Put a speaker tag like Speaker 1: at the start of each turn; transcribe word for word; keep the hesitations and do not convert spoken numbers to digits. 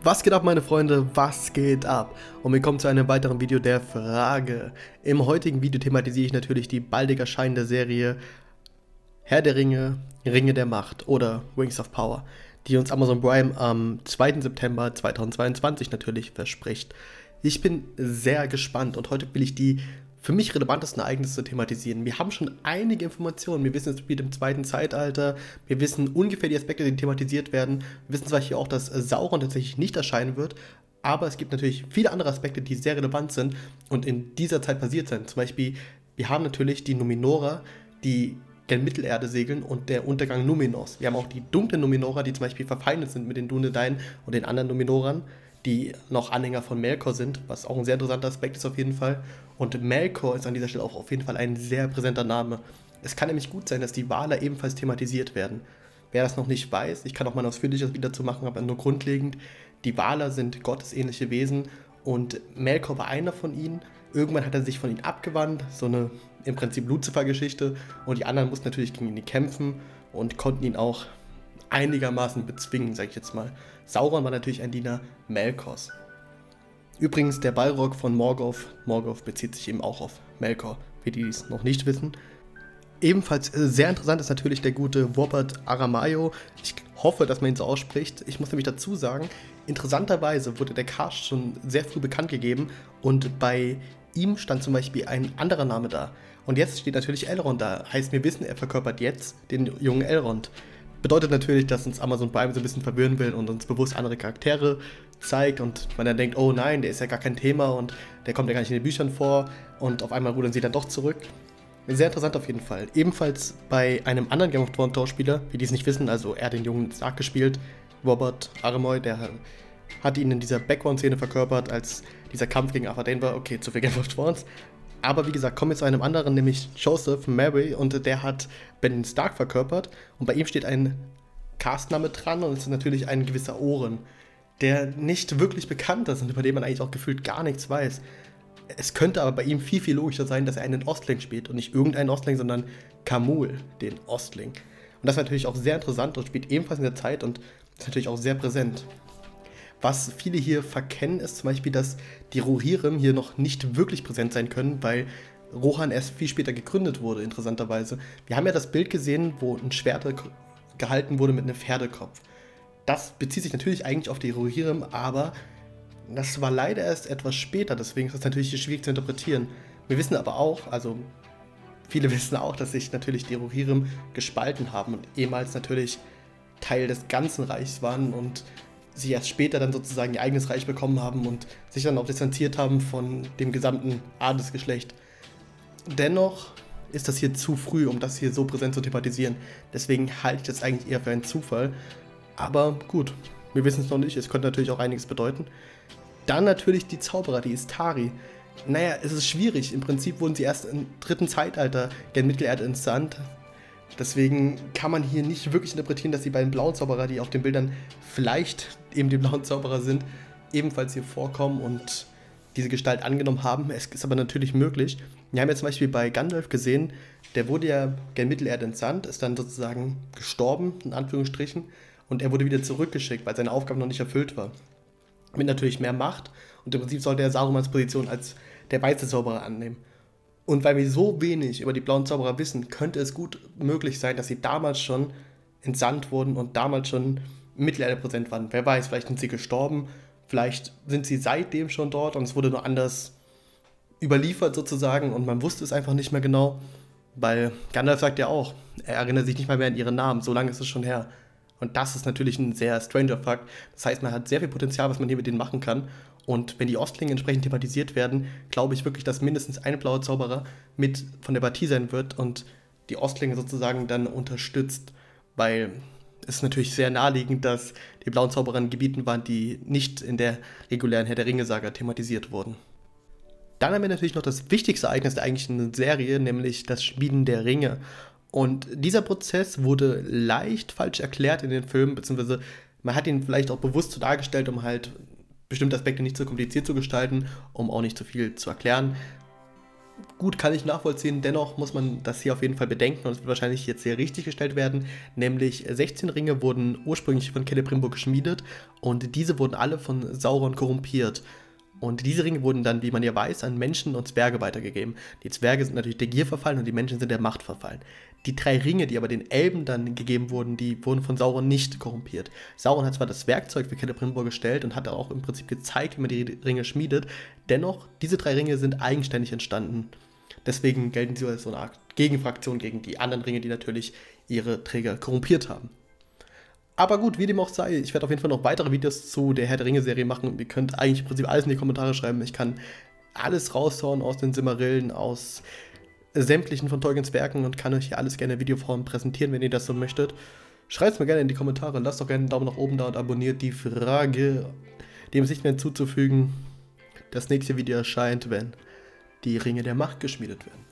Speaker 1: Was geht ab, meine Freunde? Was geht ab? Und willkommen zu einem weiteren Video der Frage. Im heutigen Video thematisiere ich natürlich die baldig erscheinende Serie Herr der Ringe, Ringe der Macht oder Rings of Power, die uns Amazon Prime am zweiten September zweitausendzweiundzwanzig natürlich verspricht. Ich bin sehr gespannt und heute will ich die für mich relevantesten Ereignisse thematisieren. Wir haben schon einige Informationen. Wir wissen, es spielt im zweiten Zeitalter. Wir wissen ungefähr die Aspekte, die thematisiert werden. Wir wissen zwar hier auch, dass Sauron tatsächlich nicht erscheinen wird, aber es gibt natürlich viele andere Aspekte, die sehr relevant sind und in dieser Zeit passiert sind. Zum Beispiel, wir haben natürlich die Numenorer, die gen Mittelerde segeln und der Untergang Numenors. Wir haben auch die dunklen Numenorer, die zum Beispiel verfeindet sind mit den Dunedain und den anderen Numenorern, die noch Anhänger von Melkor sind, was auch ein sehr interessanter Aspekt ist auf jeden Fall. Und Melkor ist an dieser Stelle auch auf jeden Fall ein sehr präsenter Name. Es kann nämlich gut sein, dass die Valar ebenfalls thematisiert werden. Wer das noch nicht weiß, ich kann auch mal ein ausführliches Video dazu machen, aber nur grundlegend, die Valar sind gottesähnliche Wesen und Melkor war einer von ihnen. Irgendwann hat er sich von ihnen abgewandt, so eine im Prinzip Luzifer-Geschichte, und die anderen mussten natürlich gegen ihn kämpfen und konnten ihn auch einigermaßen bezwingen, sag ich jetzt mal. Sauron war natürlich ein Diener Melkors. Übrigens, der Balrog von Morgoth, Morgoth bezieht sich eben auch auf Melkor, für die es noch nicht wissen. Ebenfalls sehr interessant ist natürlich der gute Robert Aramayo. Ich hoffe, dass man ihn so ausspricht. Ich muss nämlich dazu sagen, interessanterweise wurde der Cast schon sehr früh bekannt gegeben und bei ihm stand zum Beispiel ein anderer Name da. Und jetzt steht natürlich Elrond da. Heißt, wir wissen, er verkörpert jetzt den jungen Elrond. Bedeutet natürlich, dass uns Amazon Prime so ein bisschen verwirren will und uns bewusst andere Charaktere zeigt und man dann denkt, oh nein, der ist ja gar kein Thema und der kommt ja gar nicht in den Büchern vor und auf einmal rudern sie dann doch zurück. Sehr interessant auf jeden Fall. Ebenfalls bei einem anderen Game of Thrones Schauspieler, wie die es nicht wissen, also er hat den jungen Stark gespielt, Robert Aramoy, der hat ihn in dieser Background-Szene verkörpert, als dieser Kampf gegen Arthur Dayne war. Okay, zu viel Game of Thrones. Aber wie gesagt, kommen wir zu einem anderen, nämlich Joseph Mary, und der hat Ben Stark verkörpert und bei ihm steht ein Castname dran und es ist natürlich ein gewisser Oren, der nicht wirklich bekannt ist und über den man eigentlich auch gefühlt gar nichts weiß. Es könnte aber bei ihm viel, viel logischer sein, dass er einen Ostling spielt und nicht irgendeinen Ostling, sondern Khamûl, den Ostling. Und das ist natürlich auch sehr interessant und spielt ebenfalls in der Zeit und ist natürlich auch sehr präsent. Was viele hier verkennen, ist zum Beispiel, dass die Rohirrim hier noch nicht wirklich präsent sein können, weil Rohan erst viel später gegründet wurde, interessanterweise. Wir haben ja das Bild gesehen, wo ein Schwert gehalten wurde mit einem Pferdekopf. Das bezieht sich natürlich eigentlich auf die Rohirrim, aber das war leider erst etwas später, deswegen ist das natürlich schwierig zu interpretieren. Wir wissen aber auch, also viele wissen auch, dass sich natürlich die Rohirrim gespalten haben und ehemals natürlich Teil des ganzen Reichs waren und sich erst später dann sozusagen ihr eigenes Reich bekommen haben und sich dann auch distanziert haben von dem gesamten Adelsgeschlecht. Dennoch ist das hier zu früh, um das hier so präsent zu thematisieren. Deswegen halte ich das eigentlich eher für einen Zufall. Aber gut, wir wissen es noch nicht, es könnte natürlich auch einiges bedeuten. Dann natürlich die Zauberer, die Istari. Naja, es ist schwierig, im Prinzip wurden sie erst im dritten Zeitalter gen Mittelerde entsandt. Deswegen kann man hier nicht wirklich interpretieren, dass die beiden blauen Zauberer, die auf den Bildern vielleicht eben die blauen Zauberer sind, ebenfalls hier vorkommen und diese Gestalt angenommen haben. Es ist aber natürlich möglich. Wir haben ja zum Beispiel bei Gandalf gesehen, der wurde ja gen Mittelerde entsandt, ist dann sozusagen gestorben, in Anführungsstrichen, und er wurde wieder zurückgeschickt, weil seine Aufgabe noch nicht erfüllt war. Mit natürlich mehr Macht und im Prinzip sollte er Sarumans Position als der weiße Zauberer annehmen. Und weil wir so wenig über die blauen Zauberer wissen, könnte es gut möglich sein, dass sie damals schon entsandt wurden und damals schon Mittelerde präsent waren. Wer weiß, vielleicht sind sie gestorben, vielleicht sind sie seitdem schon dort und es wurde nur anders überliefert sozusagen und man wusste es einfach nicht mehr genau, weil Gandalf sagt ja auch, er erinnert sich nicht mal mehr an ihren Namen, so lange ist es schon her. Und das ist natürlich ein sehr stranger Fakt. Das heißt, man hat sehr viel Potenzial, was man hier mit denen machen kann. Und wenn die Ostlinge entsprechend thematisiert werden, glaube ich wirklich, dass mindestens ein blauer Zauberer mit von der Partie sein wird und die Ostlinge sozusagen dann unterstützt. Weil es ist natürlich sehr naheliegend, dass die blauen Zauberer in Gebieten waren, die nicht in der regulären Herr der Ringe-Saga thematisiert wurden. Dann haben wir natürlich noch das wichtigste Ereignis der eigentlichen Serie, nämlich das Schmieden der Ringe. Und dieser Prozess wurde leicht falsch erklärt in den Filmen, beziehungsweise man hat ihn vielleicht auch bewusst so dargestellt, um halt bestimmte Aspekte nicht zu kompliziert zu gestalten, um auch nicht zu viel zu erklären. Gut, kann ich nachvollziehen, dennoch muss man das hier auf jeden Fall bedenken und es wird wahrscheinlich jetzt sehr richtig gestellt werden, nämlich sechzehn Ringe wurden ursprünglich von Celebrimbor geschmiedet und diese wurden alle von Sauron korrumpiert. Und diese Ringe wurden dann, wie man ja weiß, an Menschen und Zwerge weitergegeben. Die Zwerge sind natürlich der Gier verfallen und die Menschen sind der Macht verfallen. Die drei Ringe, die aber den Elben dann gegeben wurden, die wurden von Sauron nicht korrumpiert. Sauron hat zwar das Werkzeug für Celebrimbor gestellt und hat auch im Prinzip gezeigt, wie man die Ringe schmiedet, dennoch, diese drei Ringe sind eigenständig entstanden. Deswegen gelten sie als so eine Art Gegenfraktion gegen die anderen Ringe, die natürlich ihre Träger korrumpiert haben. Aber gut, wie dem auch sei, ich werde auf jeden Fall noch weitere Videos zu der Herr der Ringe-Serie machen. Ihr könnt eigentlich im Prinzip alles in die Kommentare schreiben. Ich kann alles raushauen aus den Silmarillen, aus sämtlichen von Tolkiens Werken und kann euch hier alles gerne in Videoform präsentieren, wenn ihr das so möchtet. Schreibt es mir gerne in die Kommentare, lasst doch gerne einen Daumen nach oben da und abonniert die Frage, dem ist nicht mehr hinzuzufügen. Das nächste Video erscheint, wenn die Ringe der Macht geschmiedet werden.